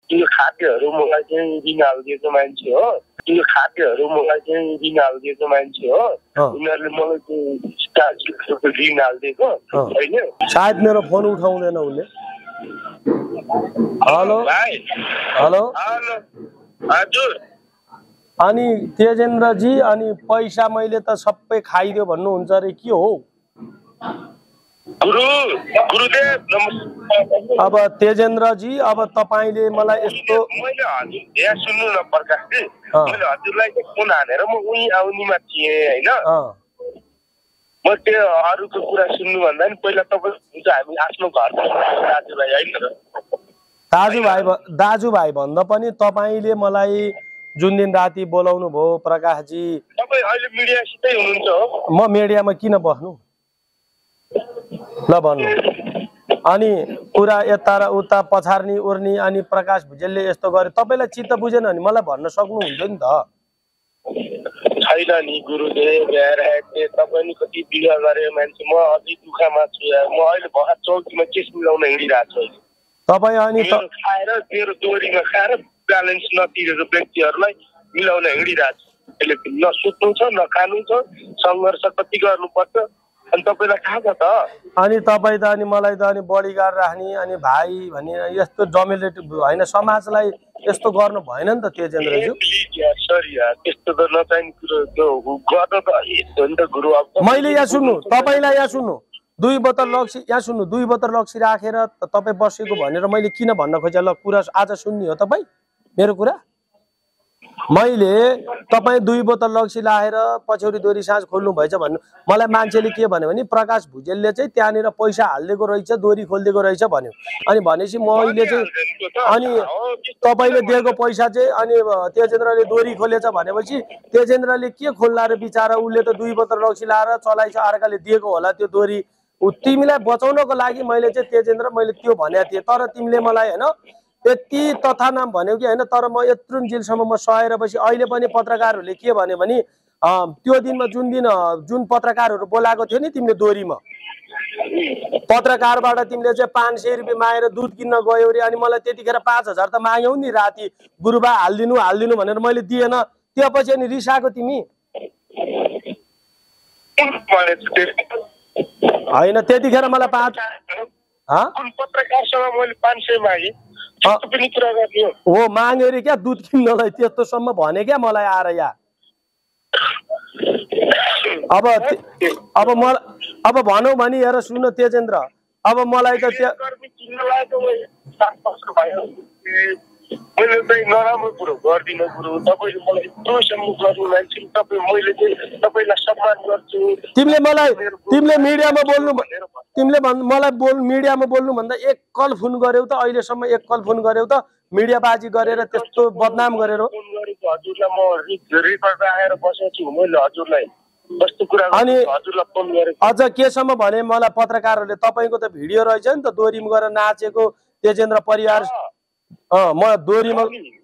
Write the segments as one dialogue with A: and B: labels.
A: यो खाद्यहरू मलाई चाहिँ दिन हालिदिएको मान्छे हो, यो खाद्यहरू मलाई चाहिँ दिन हालिदिएको मान्छे हो, उनीहरूले मलाई चाहिँ स्टारको दिन हालिदिएको होइन।
B: सायद मेरो फोन उठाउँदैन उसले। हेलो हेलो
A: हजुर।
B: अनि तेजेन्द्रजी, अनि पैसा मैले त सबै खाइदियो भन्नुहुन्छ अरे, के हो?
A: गुरुदेव नमस्कार।
B: अब तेजेन्द्रजी, अब तपाईले मलाई यस्तो
A: मैले हजुर यहाँ सुन्नु न प्रकाशजी, मैले हजुरलाई चाहिँ फोन हानेर म उही आउनीमा थिएँ होइन। म त्यो अरूको कुरा सुन्नु भन्दा नि पहिला तपाईँ हामी आफ्नो घर दाजुभाइ होइन र?
B: दाजुभाइ भन्दा पनि तपाईले मलाई जुन दिन राति बोलाउनु भयो प्रकाशजी,
A: तपाईँ अहिले मिडियासितै हुनुहुन्छ हो?
B: म मिडियामा किन बस्नु ल भन्नु। अनि कुरा यता र उता पछार्नी उर्नी, अनि प्रकाश भुजेलले यस्तो गरे, तपाईँलाई चित्त बुझेन भने मलाई भन्न सक्नुहुन्थ्यो नि त।
A: छैन नि गुरुदेव, तपाईँ कति बिगा गरे मान्छे, म अझै दुःखमा छु। म अहिले भर्खर चौकीमा केस मिलाउन हिँडिरहेको छु। तपाईँ अनि खाएर तेरो दोहोरीमा खाएर ब्यालेन्स नतिरेको व्यक्तिहरूलाई मिलाउन हिँडिरहेको छु। अहिले न सुत्नु छ न खानु छ, सङ्घर्ष कति गर्नुपर्छ अनि तपाईँलाई थाहा छ त।
B: अनि तपाईँ त अनि मलाई त अनि बडीगार्ड राख्ने अनि भाइ भन्ने यस्तो डोमिनेटिभ होइन, समाजलाई यस्तो गर्नु भएन नि त तेजेन्द्रज्यू।
A: सरी यार, त्यस्तो त नचाहिने कुरो गर्नु त यस्तो हो नि त गुरु।
B: मैले यहाँ सुन्नु, तपाईँलाई यहाँ सुन्नु, 2 बोतल लक्सी यहाँ सुन्नु, 2 बोतल लक्सी राखेर तपाईँ बसेको भनेर मैले किन भन्न खोजेँ ल, कुरा आज सुन्ने हो तपाईँ मेरो कुरा। मैले तपाईँ 2 बोतल लक्सी लाएर पछौरी दोरी साँझ खोल्नु भएछ भन्नु, मलाई मान्छेले के भन्यो भने प्रकाश भुजेलले चाहिँ त्यहाँनिर पैसा हालिदिएको रहेछ, दोरी खोलिदिएको रहेछ भन्यो। अनि भनेपछि मैले चाहिँ अनि तपाईँले दिएको पैसा चाहिँ अनि तेजेन्द्रले दोरी खोलेछ भनेपछि तेजेन्द्रले के खोल्ला र बिचारा, उसले त 2 बोतल लक्सी लाएर चलाइछ, अर्काले दिएको होला त्यो दोरी। तिमीलाई बचाउनको लागि मैले चाहिँ तेजेन्द्र मैले त्यो भनेको थिएँ, तर तिमीले मलाई होइन यति तथा नाम भन्यो कि होइन। तर म यत्रो जेलसम्म म सहेर बसी अहिले पनि पत्रकारहरूले के भन्यो भने त्यो दिनमा जुन पत्रकारहरू बोलाएको थियो नि तिमीले दोरीमा, पत्रकारबाट तिमीले चाहिँ 500 रुपियाँ मागेर दुध किन्न गयौ रे। अनि मलाई त्यतिखेर 5000 त माग्यौ नि राति, गुरुबा हालिदिनु भनेर मैले दिएन। त्यसपछि अनि रिसाएको तिमी होइन। त्यतिखेर मलाई
A: पत्रकारसँग मैले 500 मागे
B: हो माग्यो रे क्या दुध किन्नलाई, त्यस्तोसम्म भने क्या मलाई आएर यहाँ। अब भनौँ भने हेर सुन तेजेन्द्र, अब मलाई त त्यो
A: मैले चाहिँ नराम्रो कुरो गर्दिनँ गुरु। तपाईँले मलाई यत्रोसम्म गर्नु मान्छे, मैले चाहिँ तपाईँलाई सम्मान गर्छु।
B: तिमीले मिडियामा बोल्नु, मलाई मिडियामा बोल्नु भन्दा 1 कल फोन गर्यौ त, अहिलेसम्म 1 कल फोन गर्यौ त, मिडियाबाजी गरेर त्यस्तो बदनाम गरेर।
A: हजुरलाई म रिकर्ड राखेर बसेको छु, मैले हजुरलाई कस्तो कुरा
B: अनि
A: हजुरलाई फोन गरेको।
B: अझ केसम्म भने मलाई पत्रकारहरूले तपाईँको त भिडियो रहेछ नि त दोरीमा गएर नाचेको तेजेन्द्र परिवार। म दोरीमा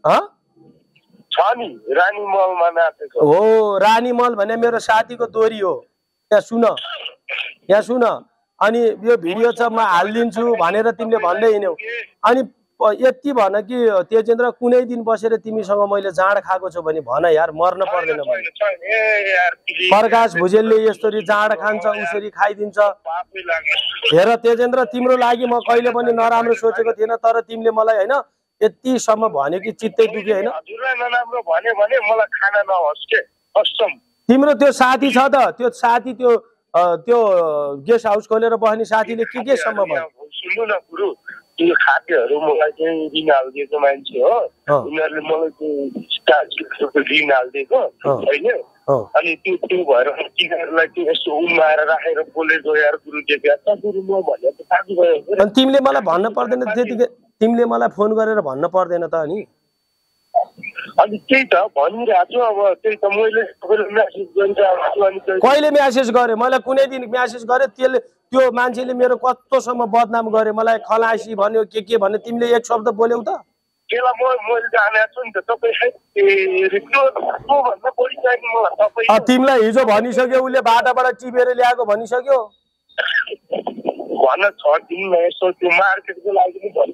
A: छ नि रानी मलमा नाचेको
B: हो। रानी मल भने मेरो साथीको दोरी हो। यहाँ सुन अनि यो भिडियो छ म हालिदिन्छु भनेर तिमीले भन्दै हिँड्यौ। अनि यति भन कि तेजेन्द्र कुनै दिन बसेर तिमीसँग मैले जाँड खाएको छु भने भन यार, मर्न पर्दैन भने। प्रकाश भुजेलले यसरी जाँड खान्छ उसरी खाइदिन्छ। हेर तेजेन्द्र, तिम्रो लागि म कहिले पनि नराम्रो सोचेको थिएन, तर तिमीले मलाई होइन यतिसम्म भन्यो कि चित्तै दुख्यो होइन।
A: नराम्रो भन्यो भने मलाई खाना नहोस् के कसम।
B: तिम्रो त्यो साथी छ त, त्यो साथी त्यो गेस्ट हाउस खोलेर बस्ने साथीले के सम्म भन्यो
A: सुन्नु न गुरु। त्यो खाद्यहरू मलाई चाहिँ दिन हालिदिएको मान्छे हो, उनीहरूले मलाई त्यो स्टारको दिन हालिदिएको होइन। अनि त्यो भएर तिनीहरूलाई त्यो यस्तो उमाएर राखेर बोलेको यार गुरुदेव गुरु म भन्यो त साथी भयो।
B: अनि तिमीले मलाई भन्न पर्दैन त्यतिकै, तिमीले मलाई फोन गरेर भन्न पर्दैन त। अनि
A: त्यही त भनिरहेको छु। अब त्यही त मैले म्यासेज गरिरहेको छु।
B: कहिले म्यासेज गरेँ मैले? कुनै दिन म्यासेज गरेँ? त्यो मान्छेले मेरो कत्रोसम्म बदनाम गरे, मलाई खलासी भन्यो के भन्यो, तिमीले 1 शब्द बोल्यौ त?
A: त्यसलाई
B: तिमीलाई हिजो भनिसक्यो, उसले बाटाबाट टिपेर ल्याएको भनिसक्यो।
A: भन छड्दिनु यसो त्यो मार्केटको लागि पनि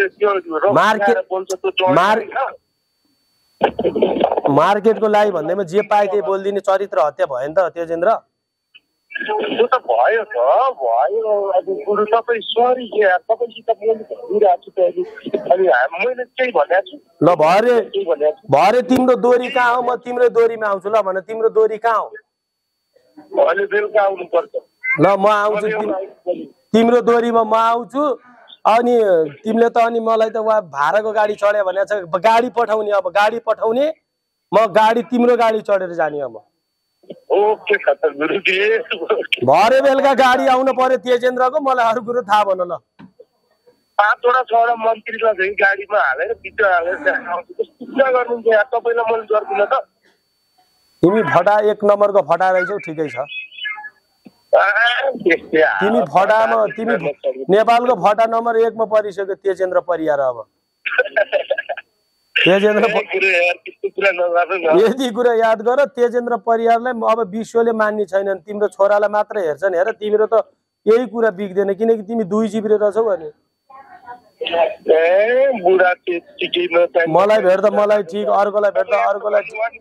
B: मार्केटको लागि भन्दैमा जे पाए त्यही बोलिदिने चरित्र हत्या भयो नि त तेजेन्द्र।
A: त्यो त भयो त भयो। अब गुरु तपाईँ सरी तपाईँसित भनिरहेको छु अनि मैले केही भनेको छु
B: ल भरे तिम्रो दोरी कहाँ हो म तिम्रो दोरीमा आउँछु ल भन तिम्रो दोरी कहाँ हो
A: अहिले बेलुका आउनुपर्छ
B: ल म आउँछु तिम्रो दोरीमा म आउँछु अनि तिमीले त अनि मलाई त वा भाडाको गाडी चढ्यो भने छ गाडी पठाउने अब गाडी पठाउने म गाडी तिम्रो गाडी चढेर जाने अब
A: ओके खतर गुरुजी
B: भरे बेलुका गाडी आउनु पर्यो तेजेन्द्रको मलाई अरू कुरो थाहा भन ल
A: 5 वटा 6 वटा मन्त्रीलाई चाहिँ गाडीमा हालेर भित्र हालेर कस्तो कुरा गर्नुहुन्छ यार तपाईलाई मैले गर्दिन त
B: तिमी फटा 1 नम्बरको फटा रहेछौ ठिकै छ तिमी फटामा तिमी नेपालको फटा नम्बर 1 मा परिसक्यो तेजेन्द्र परियार अब तेजेन्द्र यदि कुरा याद गर तेजेन्द्र परियारलाई अब विश्वले मान्ने छैनन् तिम्रो छोरालाई मात्र हेर्छन् हेर तिम्रो त यही कुरा बिग्दैन किनकि तिमी 2 जिब्रे रहेछौ भने मलाई भेट्दा मलाई ठिक अर्कोलाई भेट्दा अर्कोलाई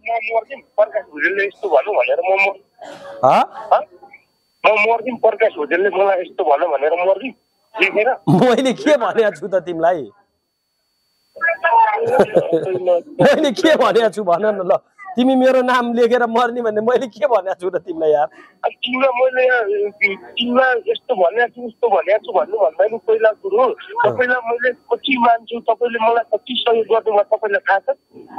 B: मैले के भनेको छु त तिमीलाई मैले के भनेको छु भन न ल तिमी मेरो नाम लेखेर मर्ने भन्ने मैले के भनेको छु र तिमीलाई यार
A: तिमीलाई यस्तो भनेको छु उस्तो भनेको छु भन्नु भन्दैन पहिला गुरु तपाईलाई मैले कति मान्छु तपाईले मलाई कति सहयोग गर्नुभयो तपाईलाई थाहा छ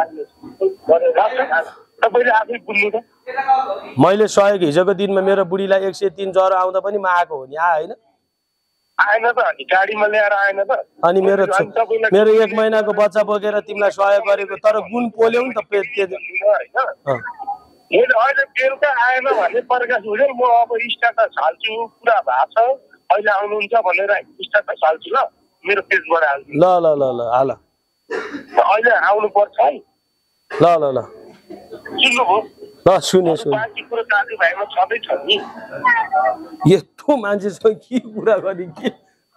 A: तपाईले आफै बुझ्नु त
B: मैले सहयोग हिजोको दिनमा मेरो बुढीलाई 103 ज्वरो आउँदा पनि म आएको हो नि आएन
A: आएन त अनि गाडीमा ल्याएर आएन त
B: अनि मेरो 1 महिनाको बच्चा बोकेर तिमीलाई सहयोग गरेको तर गुण पोल्यौ नि त
A: मैले अहिले बेलुका आएन भने प्रकाश हुँदैन म अब स्ट्याटस हाल्छु पुरा भएको छ अहिले आउनुहुन्छ भनेर स्ट्याटस हाल्छु ल मेरो पेजबाट हाल्छु
B: ल ल ल ल हाल
A: अहिले आउनु पर्छ है
B: ल ल ल
A: सुन्नुभयो
B: ल सुने
A: बाँकी कुरो दाजुभाइमा छँदै छ नि
B: यस्तो मान्छेसँग के कुरा गर्ने के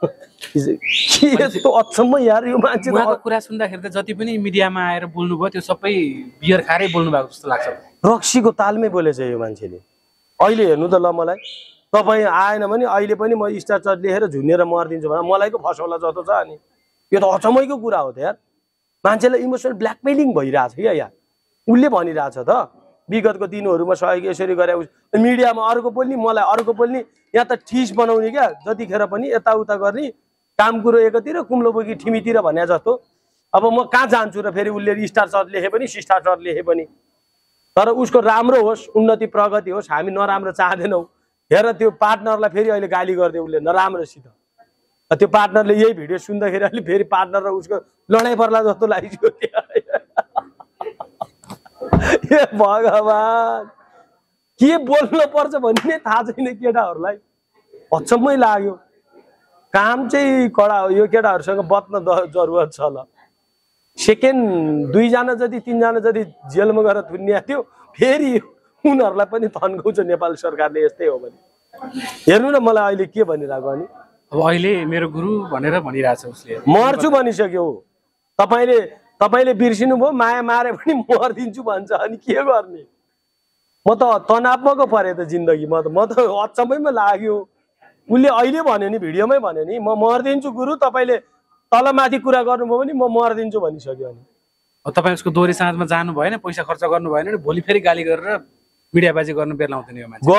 B: यस्तो अचम्म यार यो मान्छे
C: उहाँको कुरा सुन्दाखेरि त जति पनि मिडियामा आएर बोल्नुभयो त्यो सबै बियर खारै बोल्नु भएको जस्तो लाग्छ
B: रक्सीको तालमै बोलेछ यो मान्छेले अहिले हेर्नु त ल मलाई तपाईँ आएन भने अहिले पनि म स्ट्याटस लेखेर झुनेर मर्दिन्छु भने मलाई को फसौला जस्तो छ अनि यो त अचम्मैको कुरा हो त यार मान्छेलाई इमोसनल ब्ल्याकमेलिङ भइरहेछ क्या यार उसले भनिरहेछ त विगतको दिनहरूमा सहयोग यसरी गरे मिडियामा अर्को बोल्ने मलाई अर्को बोल्ने यहाँ त ठिस बनाउने क्या जतिखेर पनि यताउता गर्ने काम कुरो एकतिर कुम्लो बोकी ठिमीतिर भने जस्तो अब म कहाँ जान्छु र फेरि उसले स्टार सर्ट लेखे पनि सिस्टार सर्ट लेखे पनि तर उसको राम्रो होस् उन्नति प्रगति होस् हामी नराम्रो चाहँदैनौँ हेर त्यो पार्टनरलाई फेरि अहिले गाली गरिदियो उसले नराम्रोसित त्यो पार्टनरले यही भिडियो सुन्दाखेरि अहिले फेरि पार्टनर र उसको लडाइँ पर्ला जस्तो लाग्यो हे भगवान के बोल्नु पर्छ भन्ने थाहा छैन केटाहरूलाई अचम्मै लाग्यो काम चाहिँ कडा हो यो केटाहरूसँग बच्न जरुरत छ ल सेकेन्ड 2 जना जति 3 जना जति जेलमा गएर थुनिया थियो फेरि उनीहरूलाई पनि थन्काउँछ नेपाल सरकारले यस्तै हो भने हेर्नु न मलाई अहिले के भनिरहेको अनि
C: अब अहिले मेरो गुरु भनेर भनिरहेछ उसले
B: मर्छु भनिसक्यो तपाईले बिर्सिनु भयो माया मारे पनि मर्दिन्छु भन्छ अनि के गर्ने म त तनावको परे त जिन्दगी म त अचम्मैमा लाग्यो उसले अहिले भन्यो नि भिडियोमै भन्यो नि म मर्दिन्छु गुरु तपाईले तलमाथि कुरा गर्नुभयो भने म मर्दिन्छु भनिसक्यो अनि
C: अब तपाईँ उसको दोहोरी साँझमा जानु भएन पैसा खर्च गर्नु भएन नि भोलि फेरि गाली गरेर मिडियाबाजी गर्नु बेर लाउँदैन यो मान्छे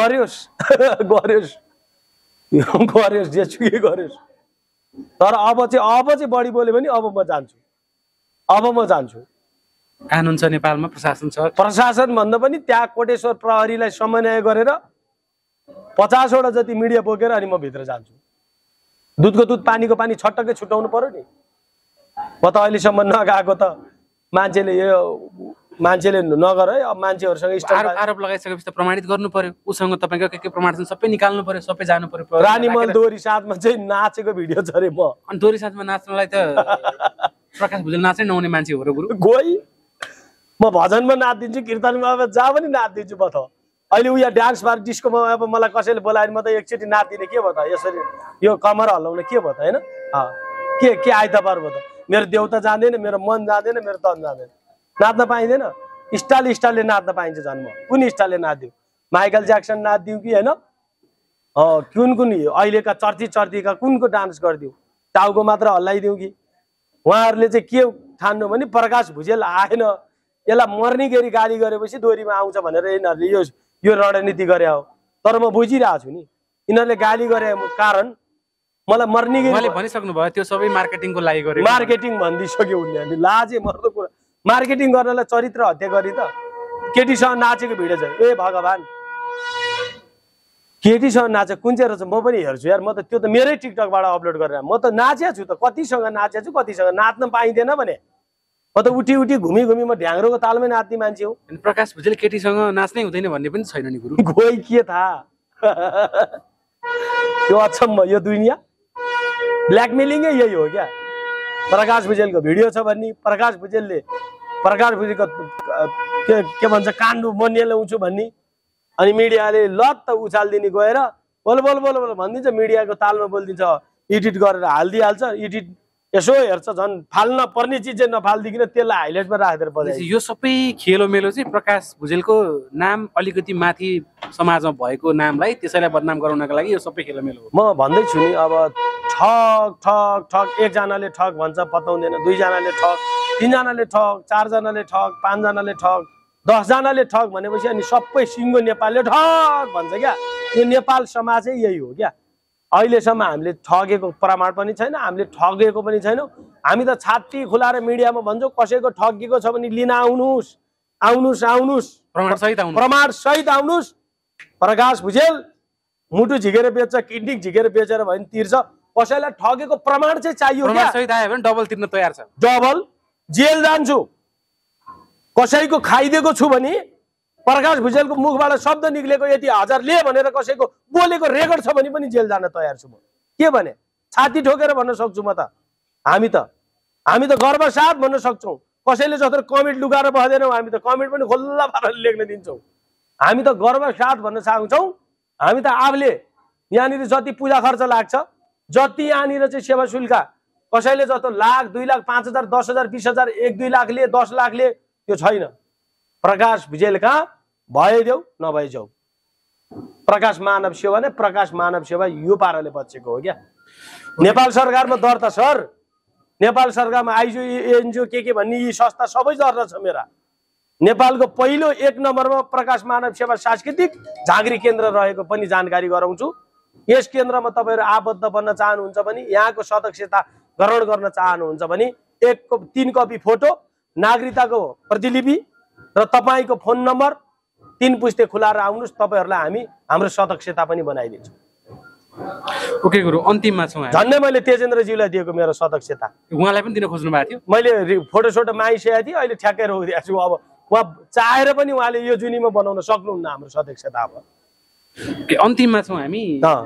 C: गर्योस् जेसुकै गर्योस् तर अब चाहिँ बढी बोल्यो भने अब म जान्छु कानुन छ नेपालमा प्रशासन छ
B: प्रशासन भन्दा पनि त्यहाँ कोटेश्वर प्रहरीलाई समन्वय गरेर 50 वटा जति मिडिया बोकेर अनि म भित्र जान्छु दुधको दुध पानीको पानी छटक्कै छुटाउनु पर्यो नि म त अहिलेसम्म नगएको त मान्छेले नगर है अब मान्छेहरूसँग
C: आरोप लगाइसकेपछि त प्रमाणित गर्नु पर्यो उसँग तपाईँको के प्रमाण छ सबै निकाल्नु पर्यो सबै जानु पर्यो
B: रानीमल दोहोरी साथमा चाहिँ नाचेको भिडियो छ रे म
C: अनि दोहोरी साथमा नाच्नलाई त प्रकाश भुजेल नाच्नै नहुने मान्छे हो र गुरु
B: गई म भजनमा नाचिदिन्छु कीर्तनमा जा पनि नाचिदिन्छु म त अहिले उयो डान्स बार डिस्कोमा अब मलाई कसैले बोलाएर म त एकचोटि नाच्दिनँ के भयो त यसरी यो कमर हल्लाउन के भयो त होइन के आइतबार भयो त मेरो देउता जाँदैन मेरो मन जाँदैन मेरो तन जाँदैन नाच्न पाइँदैन स्टाइलले नाच्न पाइन्छ जन्म कुन स्टाइलले नाच्दिउँ माइकल ज्याक्सन नाच्दिउँ कि होइन कुन अहिलेका चर्चीका कुनको डान्स गरिदिउँ टाउको मात्र हल्लाइदिउँ कि उहाँहरूले चाहिँ के ठान्नु भने प्रकाश भुजेल आएन यसलाई मर्ने गरी गाली गरेपछि दोहोरीमा आउँछ भनेर यिनीहरूले यो रणनीति गरे हो तर म बुझिरहेको छु नि यिनीहरूले गाली गरे कारण मलाई मर्ने गरी
C: भनिसक्नु भयो त्यो सबै मार्केटिङको लागि गरे
B: मार्केटिङ भनिदिइसक्यो उनीहरूले लाजे मर्दो कुरा मार्केटिङ गर्नलाई चरित्र हत्या गरी त केटीसँग नाचेको भिडियो छ ए भगवान् केटीसँग नाचे कुन चाहिँ रहेछ म पनि हेर्छु यार म त त्यो त मेरै टिकटकबाट अपलोड गरेर म त नाचेको छु त कतिसँग नाचेको छु कतिसँग नाच्न पाइँदैन भने म त उठी घुमी म ढ्याङ्ग्रोको तालमै नाच्ने मान्छे हो
C: प्रकाश भुजेल केटीसँग नाच्नै हुँदैन भन्ने पनि छैन नि गुरु
B: गई के थाहा यो अचम्म यो दुनियाँ ब्ल्याकमेलिङै यही हो क्या प्रकाश भुजेलको भिडियो छ भन्ने प्रकाश भुजेलको के भन्छ काण्डु मन्य ल्याउँछु भन्ने अनि मिडियाले लत्त उचालिदिने गएर बोल भनिदिन्छ मिडियाको तालमा बोलिदिन्छ एडिट गरेर हालिदिइहाल्छ एडिट यसो हेर्छ झन् फाल्न पर्ने चिज चाहिँ नफालिदिकन त्यसलाई हाइलाइटमा राखेर बजाइ
C: यो सबै खेलोमेलो चाहिँ प्रकाश भुजेलको नाम अलिकति माथि समाजमा भएको नामलाई त्यसैलाई बदनाम गराउनका लागि यो सबै खेलोमेलो हो
B: म भन्दैछु नि अब ठक एकजनाले ठक भन्छ पताउँदैन दुईजनाले ठक तीनजनाले ठक चारजनाले ठक पाँचजनाले ठक 10 जनाले ठक भनेपछि अनि सबै सिङ्गो नेपालले ठक भन्छ क्या यो नेपाल समाजै यही हो क्या अहिलेसम्म हामीले ठगेको प्रमाण पनि छैन हामीले ठगेको पनि छैनौँ हामी त छाती खुलाएर मिडियामा भन्छौँ कसैको ठगिएको छ भने लिन आउनुस् प्रमाण सहित आउनुस् प्रकाश भुजेल मुटु झिकेर बेच्छ किडनी झिकेर बेचेर भने तिर्छ कसैलाई ठगेको प्रमाण चाहिँ चाहियो क्या
C: सहित आयो भने डबल तिर्न तयार छ
B: डबल जेल जान्छु कसैको खाइदिएको छु भने प्रकाश भुजेलको मुखबाट शब्द निक्लेको यति हजार ले भनेर कसैको बोलेको रेकर्ड छ भने पनि जेल जान तयार छु म के भने छाती ठोकेर भन्न सक्छु म त हामी त गर्व साथ भन्न सक्छौँ कसैले जस्तो कमेन्ट लुगाएर बस्दैनौँ हामी त कमेन्ट पनि खुल्ला पाराले लेख्न दिन्छौँ हामी त गर्व साथ भन्न चाहन्छौँ हामी त आफूले यहाँनिर जति पूजा खर्च लाग्छ जति यहाँनिर चाहिँ सेवा शुल्क कसैले जस्तो लाख 2 लाख 5 हजार 10 हजार 20 हजार 1-2 लाखले 10 लाखले त्यो छैन प्रकाश भुजेल कहाँ भए देऊ नभए जाऊ प्रकाश मानव सेवा नै प्रकाश मानव सेवा यो पाराले बचेको हो क्या नेपाल सरकारमा दर्ता सर नेपाल सरकारमा आइजो एनजिओ के भन्ने यी संस्था सबै दर्ता छ मेरा नेपालको पहिलो 1 नम्बरमा प्रकाश मानव सेवा सांस्कृतिक झाँक्री केन्द्र रहेको पनि जानकारी गराउँछु यस केन्द्रमा तपाईहरु आबद्ध बन्न चाहनुहुन्छ भने यहाँको सदस्यता ग्रहण गर्न चाहनुहुन्छ भने 3 कपी फोटो नागरिकताको प्रतिलिपि र तपाईको फोन नम्बर 3 पुस्ते खुलाएर आउनुस् तपाईहरुलाई हामी हाम्रो सदस्यता पनि बनाइदिन्छौँ
C: ओके गुरु अन्तिममा छौं हामी
B: झन्डै मैले तेजेन्द्रज्यूलाई दिएको मेरो सदस्यता
C: उहाँलाई पनि दिन खोज्नु भएको थियो
B: मैले फोटो सोटो मागिसकेको थिएँ अहिले ठ्याक्कै रोकिदिएको छु अब उहाँ चाहेर पनि उहाँले यो जुनीमा बनाउन सक्नुहुन्न हाम्रो सदस्यता अब
C: अन्तिममा छौं हामी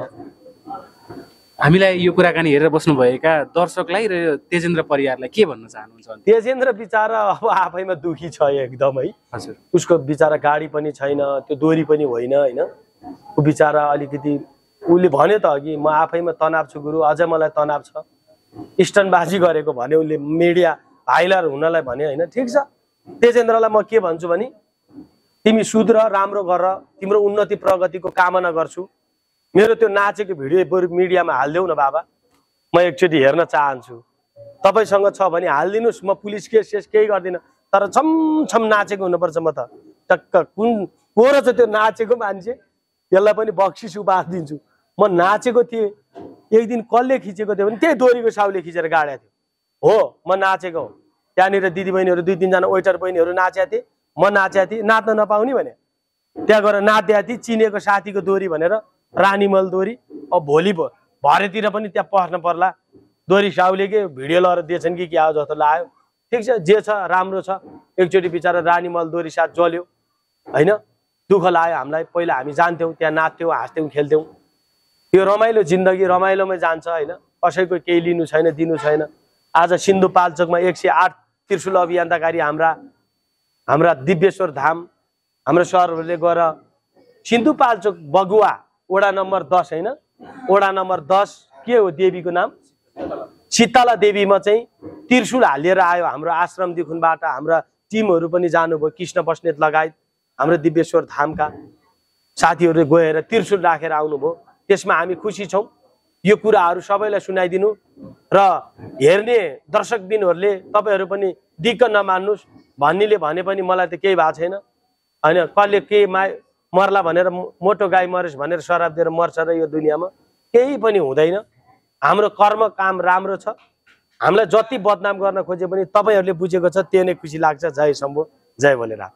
C: हामीलाई यो कुराकानी हेरेर बस्नुभएका दर्शकलाई र तेजेन्द्र परिवारलाई के भन्न चाहनुहुन्छ
B: तेजेन्द्र बिचारा अब आफैमा दुखी छ एकदमै
C: हजुर
B: उसको बिचारा गाडी पनि छैन त्यो दोरी पनि होइन हैन उ बिचारा अलिकति उले भन्यो त अघि म आफैमा तनाव छु गुरु अझ मलाई तनाव छ स्टनबाजी गरेको भन्यो उले मिडिया भाइरल हुनलाई भन्यो हैन ठीक छ तेजेन्द्रलाई म के भन्छु भने तिमी सुध्र राम्रो गर तिम्रो उन्नति प्रगतिको कामना गर्छु मेरो त्यो नाचेको भिडियो मिडियामा हाल्देऊ न बाबा म एकचोटि हेर्न चाहन्छु तपाईसँग छ भने हाल्दिनुस् म पुलिस केस केही गर्दिन तर छम नाचेको हुनुपर्छ म त टक्क कुन को रहेछ त्यो नाचेको मान्छे त्यसलाई पनि बक्सिस उपहार दिन्छु म नाचेको थिएँ एक दिन कसले खिचेको थियो भने त्यही दोरीको साउले खिचेर गाडेको थियो हो म नाचेको हो त्यहाँनिर दिदीबहिनीहरू 2-3 जना वेटर बहिनीहरू नाचेका थिए म नाचेका थिएँ नाच्न नपाउने भने त्यहाँ गएर नाच्दै थिएँ चिनेको साथीको दोरी भनेर रानीमल दोरी अब भोलि भरेतिर पनि त्यहाँ पस्न पर्ला दोरी साउले के भिडियो लगाएर दिएछन् कि क्या जस्तो लाग्यो ठीक छ जे छ राम्रो छ एकचोटि बिचारा रानीमल दोरी साथ जल्यो हैन दुःख लाग्यो हामीलाई पहिला हामी जान्थ्यौँ त्यहाँ नाच्थ्यौँ हाँस्थ्यौँ खेल्थ्यौँ यो रमाइलो जिन्दगी रमाइलोमै जान्छ हैन कसैको केही लिनु छैन दिनु छैन आज सिन्धुपाल्चोकमा 108 त्रिशूल अभियान्ताकारी हाम्रा दिव्येश्वर धाम हाम्रो सरहरूले गएर सिन्धुपाल्चोक बगुवा वडा नम्बर 10 हैन, वडा नम्बर 10 के हो देवीको नाम? शीतला देवीमा चाहिँ त्रिशूल हालिएर आयो हाम्रो आश्रमदेखिबाट। हाम्रा टिमहरू पनि जानुभयो, कृष्ण बस्नेत लगायत हाम्रो दिव्येश्वर धामका साथीहरूले गएर त्रिशूल राखेर आउनुभयो। त्यसमा हामी खुसी छौँ। यो कुराहरू सबैलाई सुनाइदिनु र हेर्ने दर्शकबिनहरूले तपाईहरू पनि दिक्क नमान्नुहोस्। भन्नेले भने पनि मलाई त केही भएको छैन हैन। कसले के मर्ला भनेर मोटो गाई मरेस् भनेर शराब दिएर मर्छ र यो दुनियाँमा केही पनि हुँदैन। हाम्रो कर्म काम राम्रो छ। हामीलाई जति बदनाम गर्न खोजे पनि तपाईहरूले बुझेको छ, त्यो नै खुसी लाग्छ। जय शम्भो, जय भोलेनाथ।